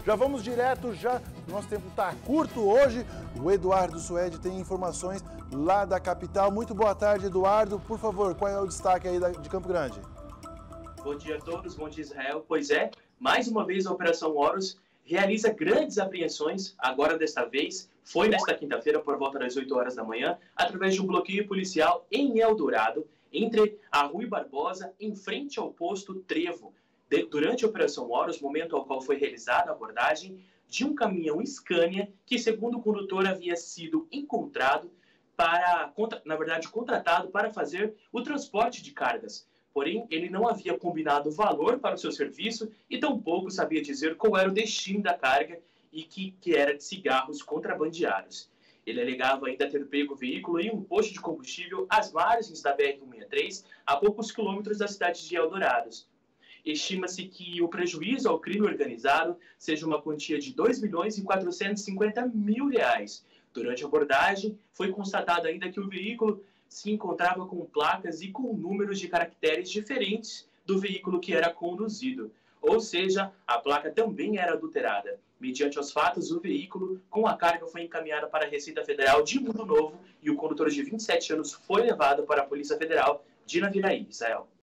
Já vamos direto, nosso tempo está curto hoje. O Eduardo Suede tem informações lá da capital. Muito boa tarde, Eduardo. Por favor, qual é o destaque aí de Campo Grande? Bom dia a todos, bom dia Israel. Pois é, mais uma vez a Operação Horus realiza grandes apreensões, agora desta vez, foi nesta quinta-feira por volta das 8 horas da manhã, através de um bloqueio policial em Eldorado, entre a Rui Barbosa, em frente ao posto Trevo. Durante a Operação Horus, momento ao qual foi realizada a abordagem de um caminhão Scania, que segundo o condutor havia sido encontrado contratado para fazer o transporte de cargas. Porém, ele não havia combinado valor para o seu serviço e tampouco sabia dizer qual era o destino da carga e que era de cigarros contrabandeados. Ele alegava ainda ter pego o veículo em um posto de combustível às margens da BR-163, a poucos quilômetros da cidade de Eldorados. Estima-se que o prejuízo ao crime organizado seja uma quantia de R$ 2.450.000. Durante a abordagem, foi constatado ainda que o veículo se encontrava com placas e com números de caracteres diferentes do veículo que era conduzido. Ou seja, a placa também era adulterada. Mediante os fatos, o veículo com a carga foi encaminhado para a Receita Federal de Mundo Novo e o condutor de 27 anos foi levado para a Polícia Federal de Naviraí, Israel.